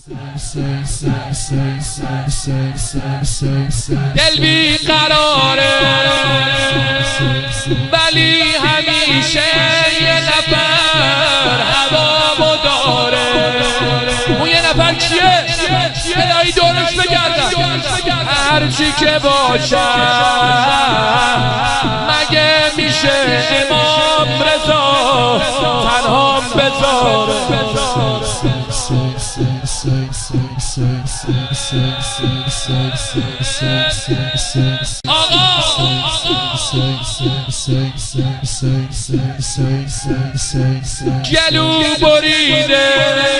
دل بی قراره ولی همیشه یه نفر هوامو داره. اون یه نفر کیه؟ الهی دورش بگردن هرچی که باشم. مگه میشه امام رضا تنها بذاره؟ گلو بریده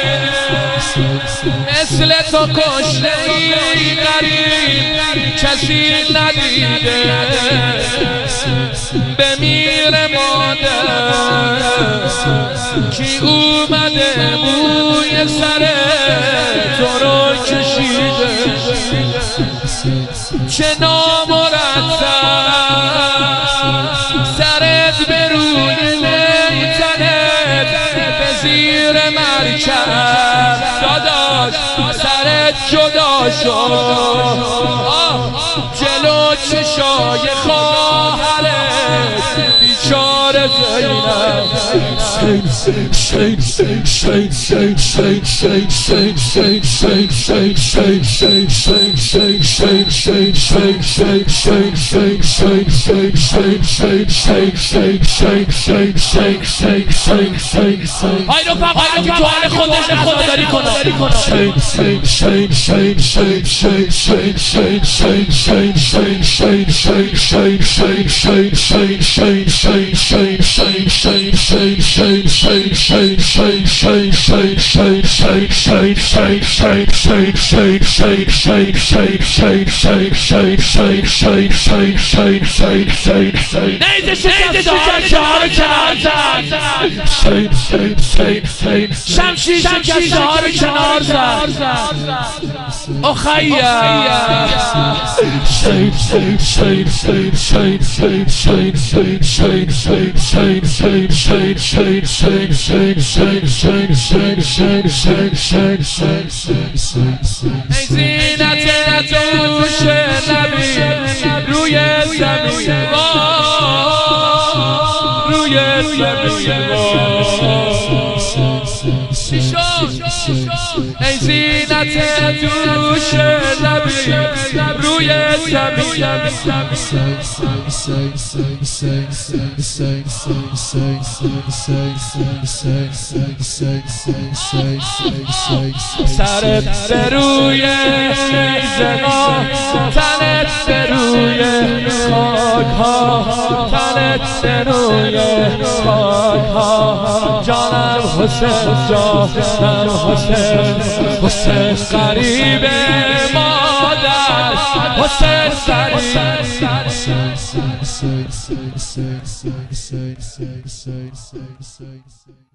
مثل تو کشته‌ای غریب کسی ندیده. بمیره مادر کی اومده موی سر تو رو کشیده. چه نامرتب سرت به روی نیتنت به زیر مرکب داداش سرت جدا شد جلو چشای خواهرت بیچاره های رفقا که تو حال خودش نخودداری کنه. شمشیر شکسته ها رو کنار زد اخیا. ای زینت دوش نبی روی زمین روی زمین ای زینت دوش نبی روی زمین. سرت به روی زنا تنت به روی خاک ها تنت به روی خاک ها. جانم حسین جانم حسین قریب مادر حسین قریب